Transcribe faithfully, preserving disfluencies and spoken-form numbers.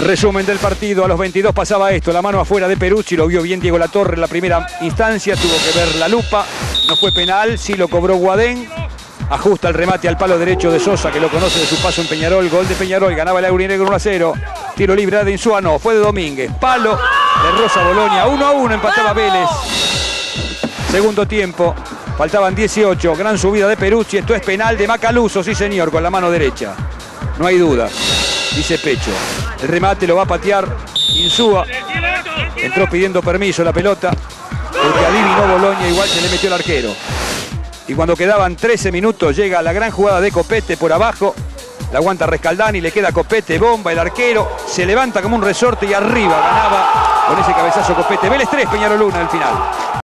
Resumen del partido, a los veintidós pasaba esto, la mano afuera de Peruzzi, lo vio bien Diego Latorre en la primera instancia, tuvo que ver la lupa, no fue penal, sí lo cobró Guadén, ajusta el remate al palo derecho de Sosa, que lo conoce de su paso en Peñarol, gol de Peñarol, ganaba el Aurinegro uno a cero, tiro libre de Insúa, no, fue de Domínguez, palo de Rosa Bolonia, uno a uno empataba Vélez, segundo tiempo, faltaban dieciocho, gran subida de Peruzzi, esto es penal de Macaluso, sí señor, con la mano derecha, no hay duda. Dice Pecho, el remate lo va a patear Insúa, entró pidiendo permiso la pelota, porque adivinó Bolonia, igual se le metió el arquero. Y cuando quedaban trece minutos llega la gran jugada de Copete por abajo, la aguanta Rescaldani, le queda Copete, bomba, el arquero se levanta como un resorte y arriba ganaba con ese cabezazo Copete. Vélez tres, Peñarol uno al final.